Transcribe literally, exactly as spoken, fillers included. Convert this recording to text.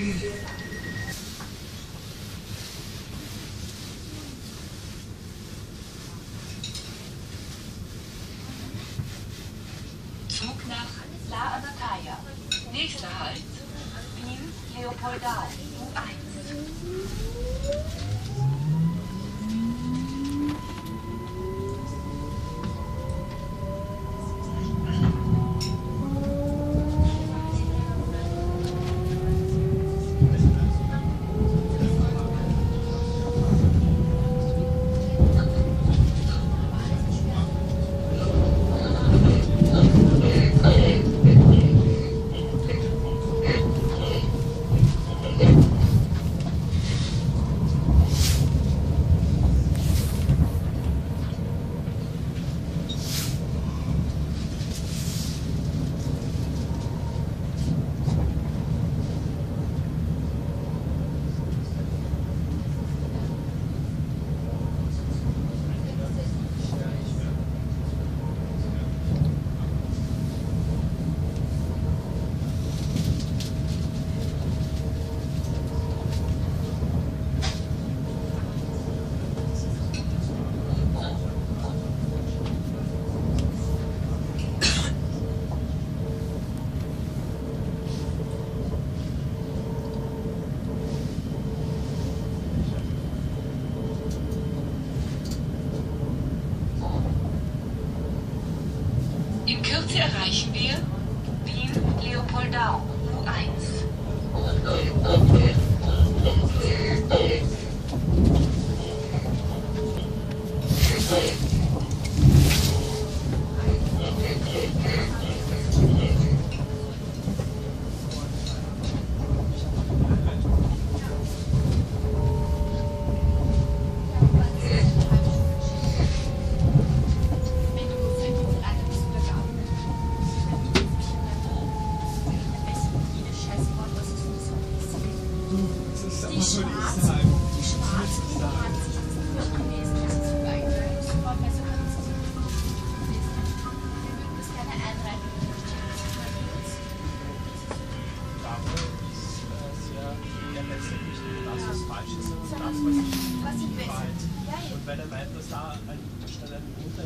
Zug nach La Anacaya. Nächster Halt, Wien Leopoldau, U eins. In Kürze erreichen wir Wien Leopoldau, U eins. Die Schwarze, die Schwarze, die hat sich das nicht gelesen, das ist so ein Professor Christi. Wir würden das gerne einreichen. Dafür ist es ja der letztendlich das, was falsch ist, und das, was ich Was ich Wahrheit. besser. Ja, Und weil er meint, dass da ein, statt einem